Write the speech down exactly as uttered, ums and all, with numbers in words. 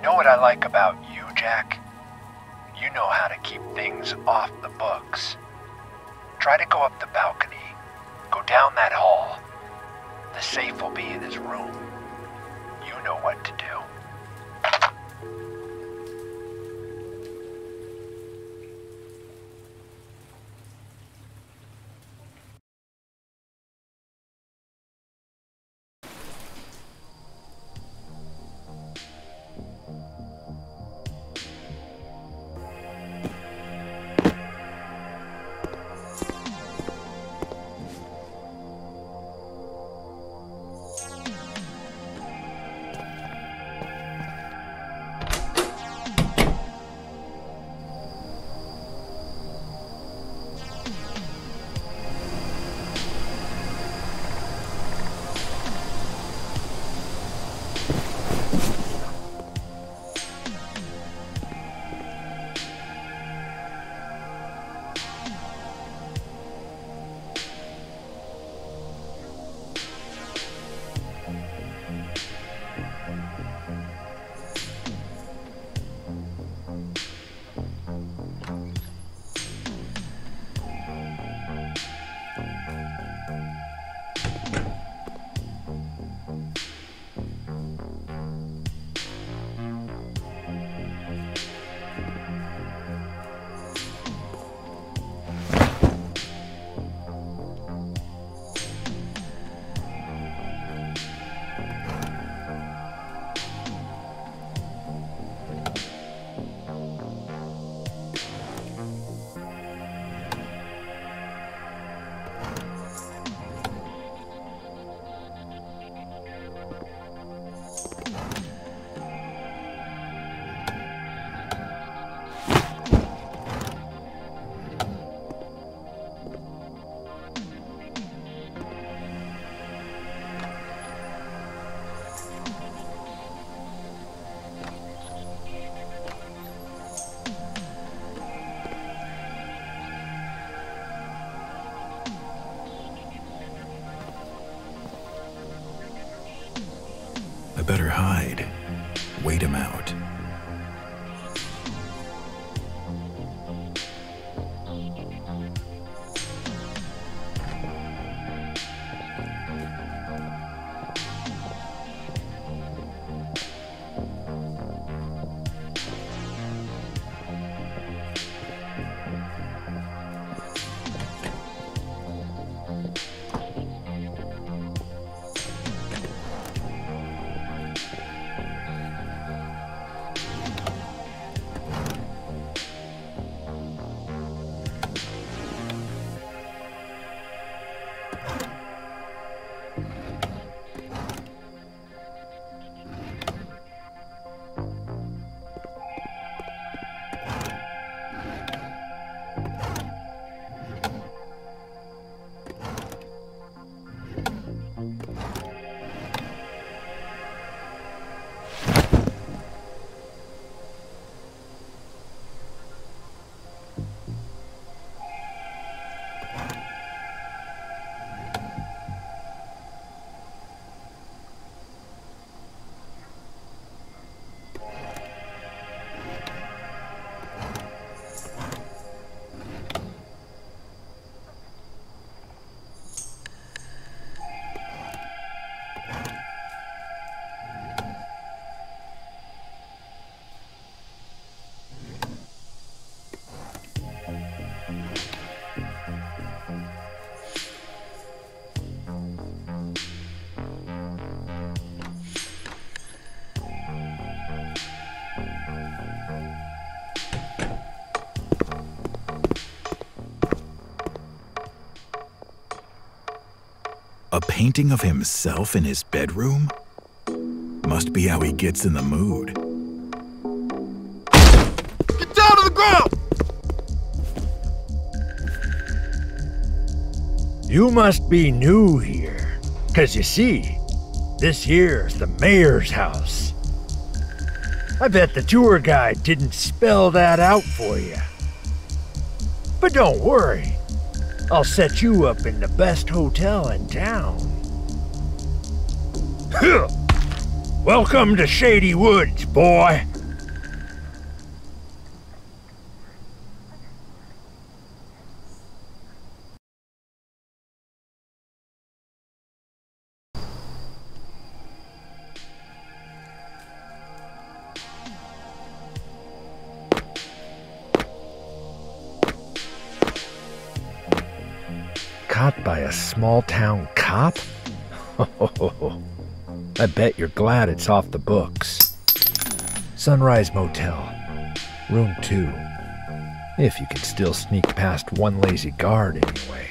know what I like about you, Jack? You know how to keep things off the books. Try to go up the balcony. Go down that hall. The safe will be in his room. You know what to do. I better hide. Wait him out. A painting of himself in his bedroom? Must be how he gets in the mood. Get down to the ground! You must be new here, 'cause you see, this here's the mayor's house. I bet the tour guide didn't spell that out for you. But don't worry, I'll set you up in the best hotel in town. Welcome to Shady Woods, boy. caught by a small-town cop? I bet you're glad it's off the books. Sunrise Motel, room two. If you can still sneak past one lazy guard anyway.